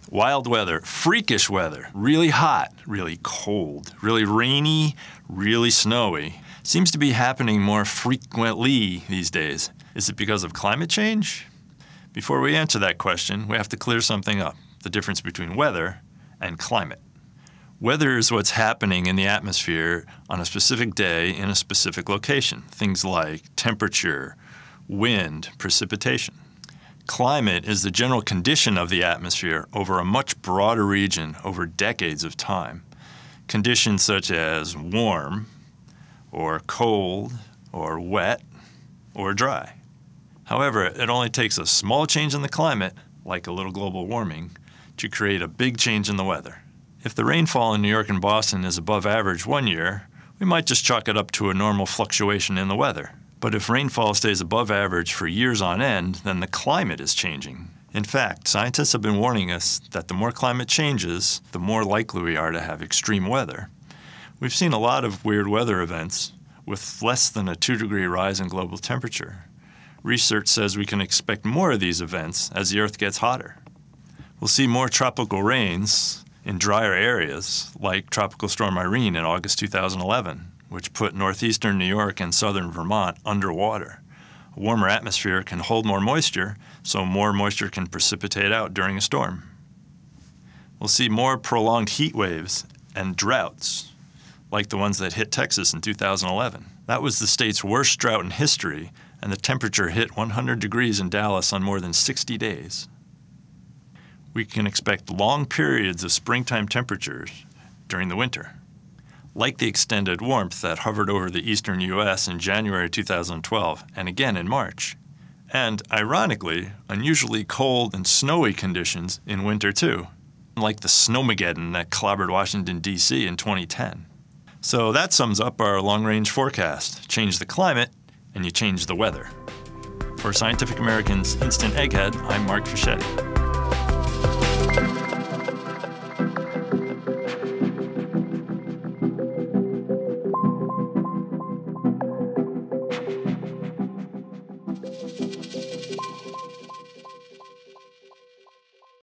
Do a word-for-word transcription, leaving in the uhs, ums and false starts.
Wild weather, freakish weather, really hot, really cold, really rainy, really snowy. Seems to be happening more frequently these days. Is it because of climate change? Before we answer that question, we have to clear something up, the difference between weather and climate. Weather is what's happening in the atmosphere on a specific day in a specific location, things like temperature, wind, precipitation. Climate is the general condition of the atmosphere over a much broader region over decades of time. Conditions such as warm, or cold, or wet, or dry. However, it only takes a small change in the climate, like a little global warming, to create a big change in the weather. If the rainfall in New York and Boston is above average one year, we might just chalk it up to a normal fluctuation in the weather. But if rainfall stays above average for years on end, then the climate is changing. In fact, scientists have been warning us that the more climate changes, the more likely we are to have extreme weather. We've seen a lot of weird weather events with less than a two degree rise in global temperature. Research says we can expect more of these events as the Earth gets hotter. We'll see more tropical rains in drier areas, like Tropical Storm Irene in August two thousand eleven. Which put northeastern New York and southern Vermont underwater. A warmer atmosphere can hold more moisture, so more moisture can precipitate out during a storm. We'll see more prolonged heat waves and droughts, like the ones that hit Texas in two thousand eleven. That was the state's worst drought in history, and the temperature hit one hundred degrees in Dallas on more than sixty days. We can expect long periods of springtime temperatures during the winter, like the extended warmth that hovered over the eastern U S in January two thousand twelve and again in March. And, ironically, unusually cold and snowy conditions in winter too, like the snowmageddon that clobbered Washington, D C in twenty ten. So that sums up our long-range forecast. Change the climate, and you change the weather. For Scientific American's Instant Egghead, I'm Mark Fischetti.